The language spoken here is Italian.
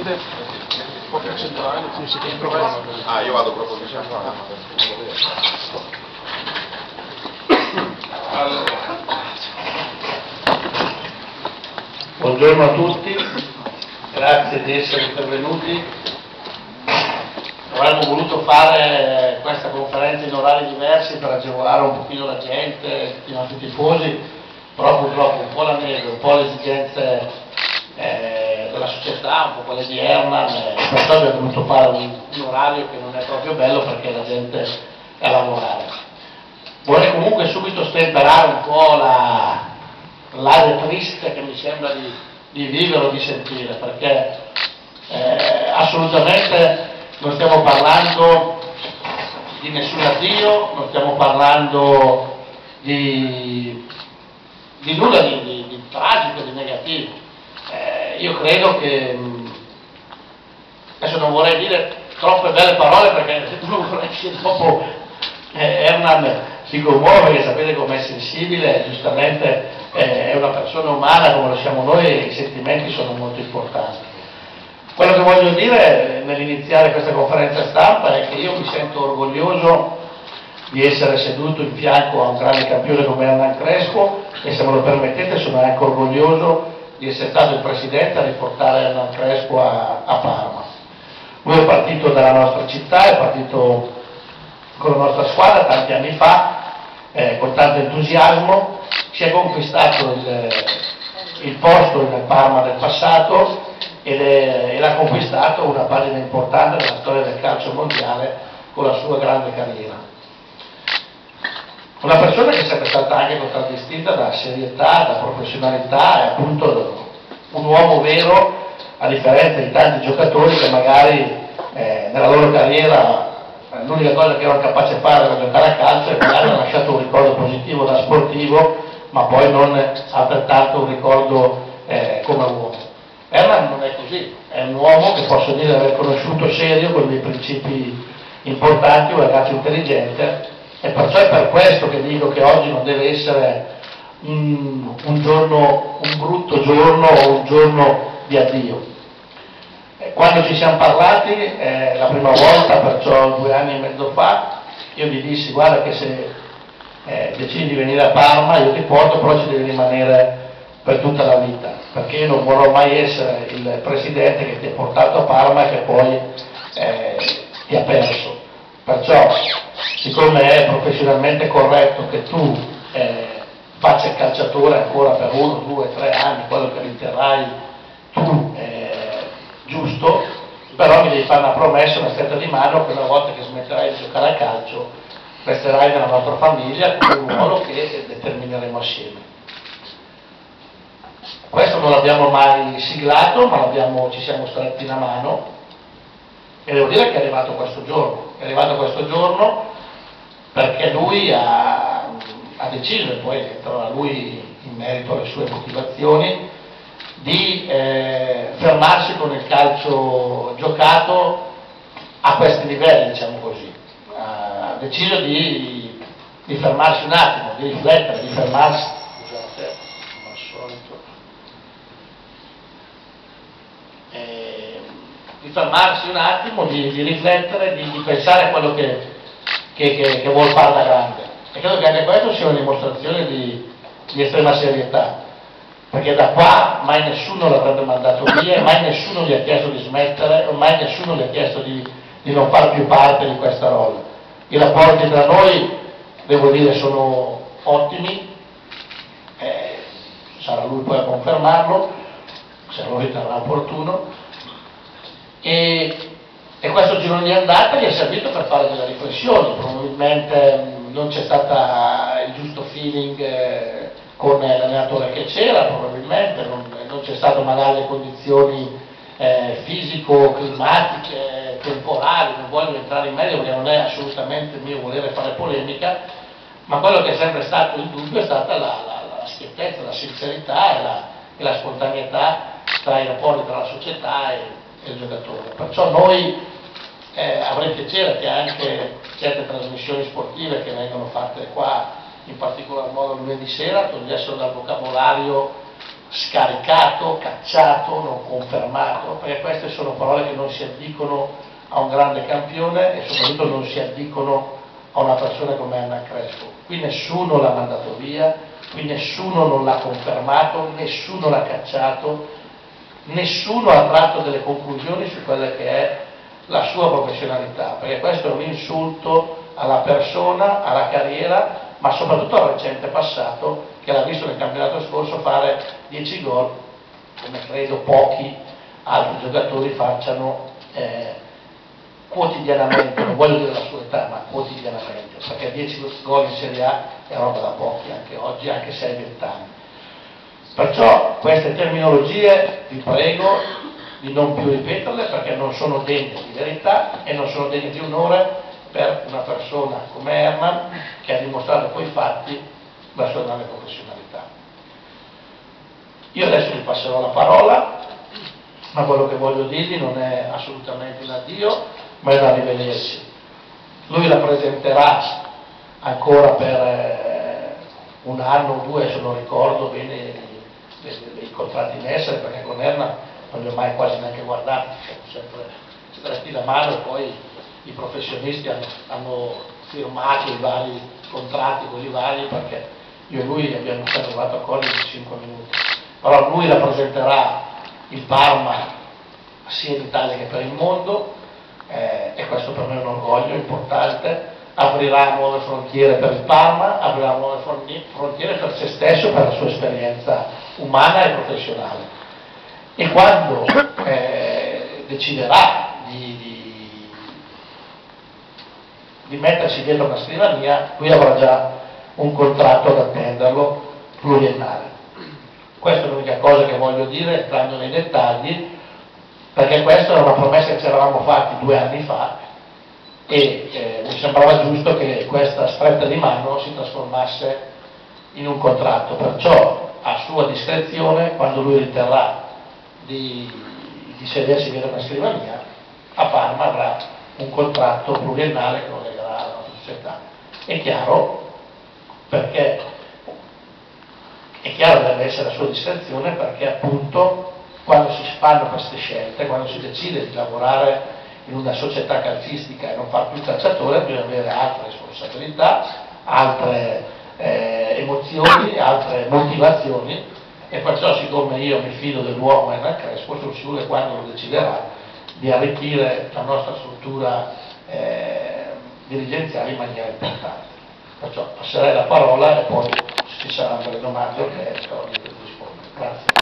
Presidente, può accentrare, non si trova. Ah, io vado proprio vicino. Buongiorno a tutti, grazie di essere intervenuti. Avremmo voluto fare questa conferenza in orari diversi per agevolare un pochino la gente, i nostri tifosi, però purtroppo un po' la neve, un po' le esigenze della società, un po' quelle di Herman, perciò abbiamo dovuto fare un orario che non è proprio bello perché la gente è a lavorare. Vorrei comunque subito stemperare un po' l'aria triste che mi sembra di vivere o di sentire, perché assolutamente non stiamo parlando di nessun addio, non stiamo parlando di nulla di tragico, di negativo. Io credo che, adesso non vorrei dire troppe belle parole perché non vorrei che dopo Herman si commuove, che sapete com'è sensibile, giustamente è una persona umana come lo siamo noi e i sentimenti sono molto importanti. Quello che voglio dire nell'iniziare questa conferenza stampa è che io mi sento orgoglioso di essere seduto in fianco a un grande campione come Hernan Crespo e, se me lo permettete, sono anche orgoglioso di essere stato il presidente a riportare Hernan Crespo a Parma. Lui è partito dalla nostra città, è partito con la nostra squadra tanti anni fa, con tanto entusiasmo, si è conquistato il posto nel Parma del passato ed ha conquistato una pagina importante nella storia del calcio mondiale con la sua grande carriera. Una persona che è sempre stata anche contraddistinta da serietà, da professionalità, è appunto un uomo vero, a differenza di tanti giocatori che magari nella loro carriera l'unica cosa che erano capaci di fare era giocare a calcio e magari hanno lasciato un ricordo positivo da sportivo, ma poi non altrettanto un ricordo come uomo. Herman non è così, è un uomo che posso dire aver conosciuto serio, con dei principi importanti, un ragazzo intelligente, e perciò è per questo che dico che oggi non deve essere un brutto giorno o un giorno di addio. Quando ci siamo parlati la prima volta, perciò 2 anni e mezzo fa, io gli dissi: guarda che se decidi di venire a Parma io ti porto, però ci devi rimanere per tutta la vita, perché io non vorrò mai essere il presidente che ti ha portato a Parma e che poi ti ha perso. Perciò, siccome è professionalmente corretto che tu faccia il calciatore ancora per 1, 2, 3 anni, quello che riterrai tu giusto, però mi devi fare una promessa, una stretta di mano, che una volta che smetterai di giocare a calcio resterai nella nostra famiglia con un ruolo che determineremo assieme. Questo non l'abbiamo mai siglato, ma ci siamo stretti la mano e devo dire che è arrivato questo giorno perché lui ha deciso, e poi entrerà lui in merito alle sue motivazioni, di fermarsi con il calcio giocato a questi livelli, diciamo così. Ha deciso di fermarsi un attimo, di riflettere, di fermarsi, scusate, come al solito, di fermarsi un attimo, di riflettere, di pensare a quello che vuol fare da grande. E credo che anche questo sia una dimostrazione di estrema serietà, perché da qua mai nessuno l'avrebbe mandato via, mai nessuno gli ha chiesto di smettere, mai nessuno gli ha chiesto di non far più parte di questa roba. I rapporti tra noi, devo dire, sono ottimi, sarà lui poi a confermarlo, se lo riterrà opportuno, e questo girone di andata gli è servito per fare delle riflessioni. Probabilmente non c'è stato il giusto feeling con l'allenatore che c'era, probabilmente non c'è stato magari le condizioni fisico-climatiche, temporali, non voglio entrare in merito perché non è assolutamente mio volere fare polemica, ma quello che è sempre stato il dubbio è stata la schiettezza, la sincerità e la spontaneità tra i rapporti tra la società e il giocatore. Perciò noi avrei piacere che anche certe trasmissioni sportive che vengono fatte qua, in particolar modo lunedì sera, togliessero dal vocabolario scaricato, cacciato, non confermato, perché queste sono parole che non si addicono a un grande campione e soprattutto non si addicono a una persona come Hernan Crespo. Qui nessuno l'ha mandato via, qui nessuno non l'ha confermato, nessuno l'ha cacciato, nessuno ha tratto delle conclusioni su quella che è la sua professionalità, perché questo è un insulto alla persona, alla carriera, ma soprattutto al recente passato che l'ha visto nel campionato scorso fare 10 gol, come credo pochi altri giocatori facciano quotidianamente, non voglio dire la sua età, ma quotidianamente, perché 10 gol in Serie A è roba da pochi anche oggi, anche se hai 20 anni. Perciò queste terminologie vi prego di non più ripeterle perché non sono degne di verità e non sono degne di onore per una persona come Hernan che ha dimostrato coi fatti la sua grande professionalità. Io adesso gli passerò la parola, ma quello che voglio dirgli non è assolutamente un addio, ma è un arrivederci. Lui rappresenterà ancora per un anno o due, se non ricordo bene i contratti in essere, perché con Hernan non li ho mai quasi neanche guardati, siamo sempre stretti la mano e poi i professionisti hanno firmato i vari contratti, quelli vari, perché io e lui abbiamo sempre trovato accordi di 5 minuti. Però lui rappresenterà il Parma sia in Italia che per il mondo, e questo per me è un orgoglio importante. Aprirà nuove frontiere per il Parma, aprirà nuove frontiere per se stesso, per la sua esperienza umana e professionale. E quando deciderà di mettersi dietro una scrivania, lui avrà già un contratto ad attenderlo pluriennale. Questa è l'unica cosa che voglio dire, entrando nei dettagli, perché questa era una promessa che ci eravamo fatti 2 anni fa e mi sembrava giusto che questa stretta di mano si trasformasse in un contratto. Perciò, a sua discrezione, quando lui riterrà di sedersi dietro una scrivania, a Parma avrà un contratto pluriennale che lo legherà alla nostra società. È chiaro, perché è chiaro che deve essere a sua discrezione, perché appunto quando si fanno queste scelte, quando si decide di lavorare in una società calcistica e non far più calciatore, bisogna avere altre responsabilità, altre emozioni, altre motivazioni, e perciò, siccome io mi fido dell'uomo Hernan Crespo, sono sicuro che quando lo deciderà di arricchire la nostra struttura dirigenziale in maniera importante. Perciò passerei la parola e poi ci saranno le domande che sarò lieto di rispondere. Grazie.